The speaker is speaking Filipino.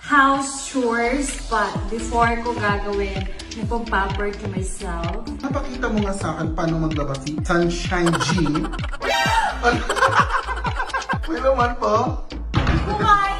house chores, but before ko gagawin, nagpapamper to myself. Napakita mo nga sa akin paano maglaba si Sunshine G. May laman po? Kumain